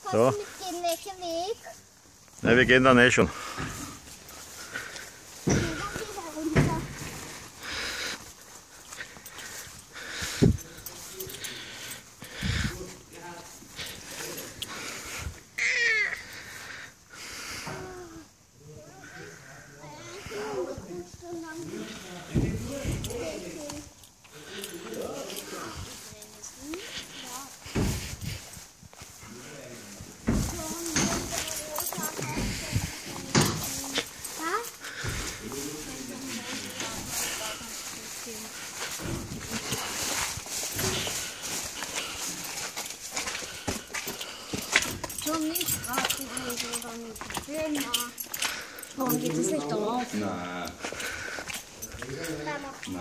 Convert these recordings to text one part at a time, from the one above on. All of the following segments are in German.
So. Mitgehen, welchen Weg? Ne, wir gehen dann eh schon. Schon nicht raten, also dann nicht filmen. Warum geht es nicht drauf? Nein. Nein.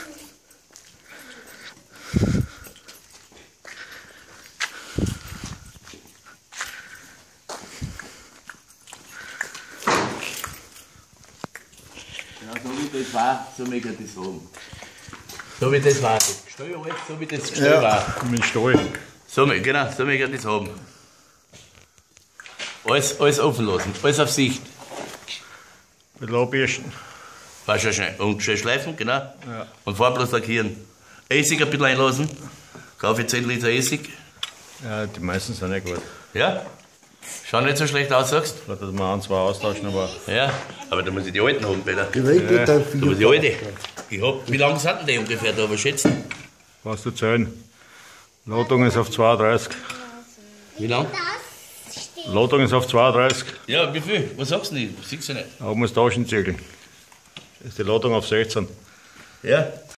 Ja, so wie das war, so möchte ich das haben. So wie das war. Das Gestell alles, so wie das Gestell war. Mit Stall. So, genau, so möchte ich das haben. Alles offen lassen, alles auf Sicht. Mit Laubirschen. War schon schnell. Und schön schleifen, genau. Ja. Und vorher bloß lackieren. Essig ein bisschen einlassen. Kaufe 10 Liter Essig. Ja, die meisten sind nicht gut. Ja. Schaut nicht so schlecht aus, sagst Vielleicht dass wir ein, zwei austauschen, aber du? Ja. Aber da muss ich die alten haben, Peter. Die Welt geht auf Da muss ich alte. Wie lange sind denn die ungefähr da? Was schätzen? was du zählen. Ladung ist auf 32. Wie lang? Das steht. Ladung ist auf 32. Ja, wie viel? Was sagst du nicht? Siehst du nicht? Aber muss Taschen zählen. Ist die Ladung auf 16. Ja.